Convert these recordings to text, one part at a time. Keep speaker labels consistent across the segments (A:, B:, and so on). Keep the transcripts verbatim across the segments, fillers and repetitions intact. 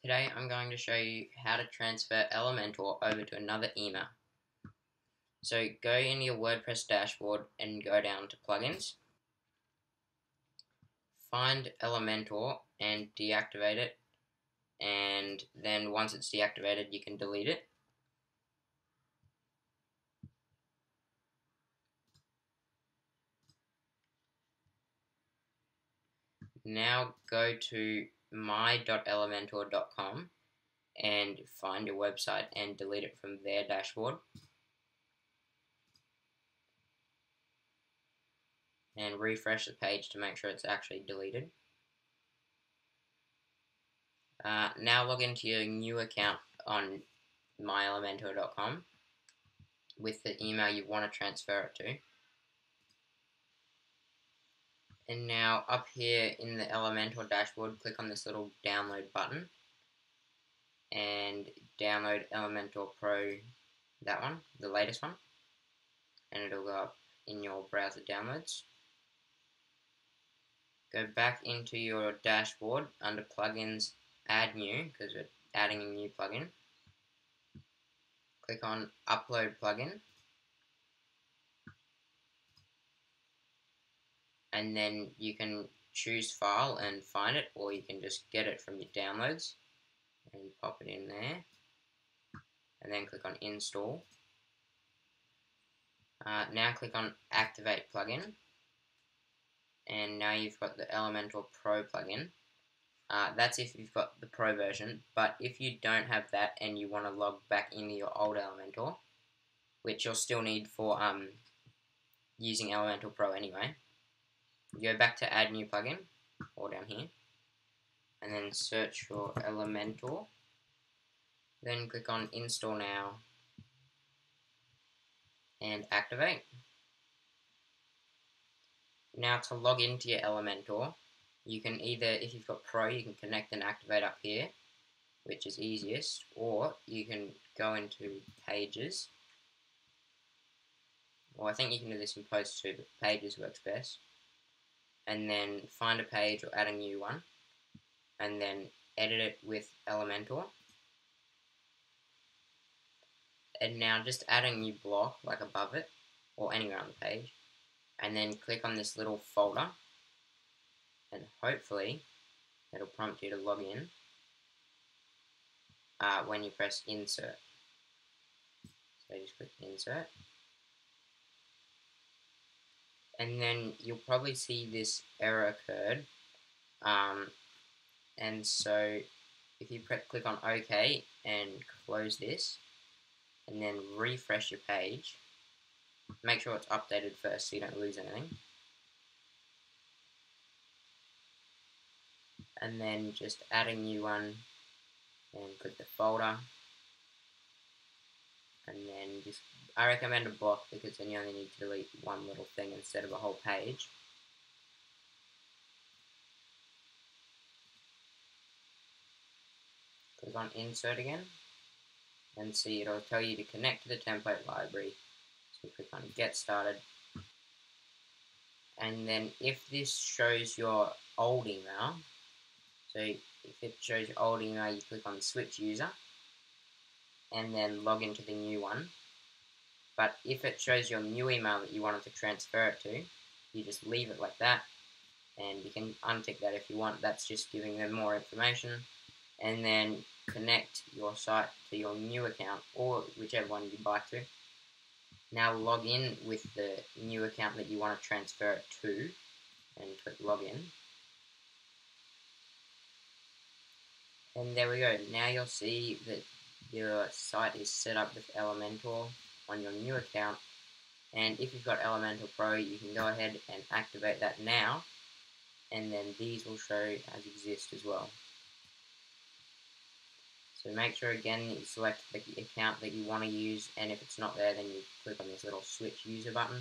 A: Today I'm going to show you how to transfer Elementor over to another email. So go in your WordPress dashboard and go down to plugins. Find Elementor and deactivate it, and then once it's deactivated you can delete it. Now go to my dot elementor dot com and find your website and delete it from their dashboard. And refresh the page to make sure it's actually deleted. Uh, now log into your new account on my elementor dot com with the email you want to transfer it to. And now up here in the Elementor dashboard, click on this little download button and download Elementor Pro, that one, the latest one, and it'll go up in your browser downloads. Go back into your dashboard under plugins, add new, because we're adding a new plugin. Click on upload plugin, and then you can choose file and find it, or you can just get it from your downloads and pop it in there, and then click on install. Uh, now click on activate plugin, and now you've got the Elementor Pro plugin. Uh, that's if you've got the Pro version, but if you don't have that and you want to log back into your old Elementor, which you'll still need for um, using Elementor Pro anyway, you go back to add new plugin, or down here, and then search for Elementor, then click on install now and activate. Now to log into your Elementor, you can either, if you've got Pro, you can connect and activate up here, which is easiest, or you can go into pages. Well, I think you can do this in post too, but pages works best. And then find a page or add a new one, and then edit it with Elementor. And now just add a new block, like above it, or anywhere on the page, and then click on this little folder, and hopefully it'll prompt you to log in uh, when you press insert. So just click insert, and then you'll probably see this error occurred, um, and so if you click on OK and close this, and then refresh your page, make sure it's updated first so you don't lose anything, and then just add a new one and click the folder, and then just, I recommend a block because then you only need to delete one little thing instead of a whole page. Click on insert again, and see it'll tell you to connect to the template library. So click on get started, and then if this shows your old email, so if it shows your old email, you click on switch user and then log into the new one. But if it shows your new email that you wanted to transfer it to, you just leave it like that, and you can untick that if you want. That's just giving them more information. And then connect your site to your new account, or whichever one you'd like to. Now log in with the new account that you want to transfer it to, and click login. And there we go. Now you'll see that your site is set up with Elementor on your new account, and if you've got Elementor Pro, you can go ahead and activate that now, and then these will show as exist as well. So make sure again that you select the account that you want to use, and if it's not there, then you click on this little switch user button,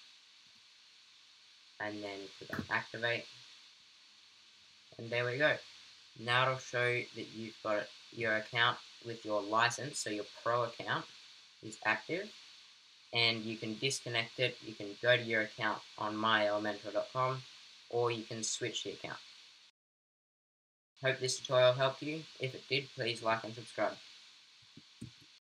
A: and then click on activate, and there we go. Now it'll show that you've got your account with your license, so your Pro account is active, and you can disconnect it. You can go to your account on my elementor dot com, or you can switch the account. Hope this tutorial helped you. If it did, please like and subscribe.